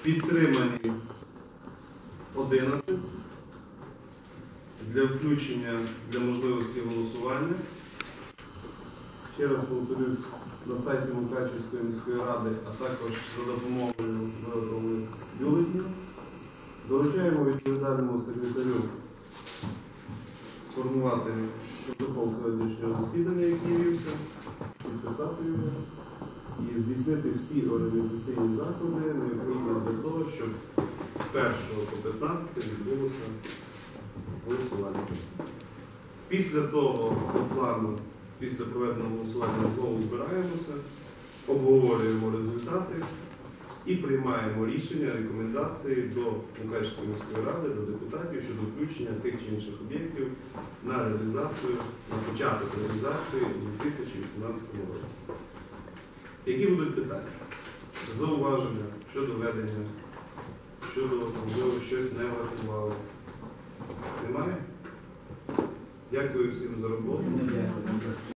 Підтримані 11 для включення для можливості голосування. Ще раз повторюсь, на сайті Мукачівської міської ради, а також за допомогою виготовлених бюлетнів. Доручаємо відповідальному секретарю сформувати протокол сьогоднішнього засідання, який вівся, підписати його і здійснити всі організаційні заходи, необхідні для того, щоб з 1 по 15 відбулося голосування. Після того, по плану, після проведеного голосування знову збираємося, обговорюємо результати і приймаємо рішення, рекомендації до Мукачівської міської ради, до депутатів щодо включення тих чи інших об'єктів на реалізацію, на початок реалізації у 2018 році. Які будуть питання? Зауваження щодо ведення, щодо, можливо, щось не врахували? Немає? Дякую всім за роботу.